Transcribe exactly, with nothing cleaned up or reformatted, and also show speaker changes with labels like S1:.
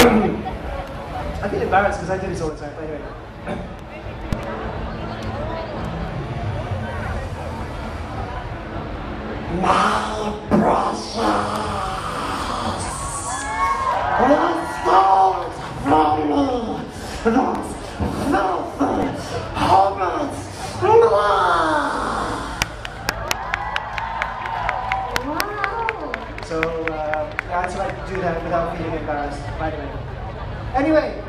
S1: I feel embarrassed because I do this all the time. But anyway.
S2: My precious, restores from me those filthy hobbits.
S1: So, uh, yeah, I had to like do that without feeling embarrassed, by the way. Anyway,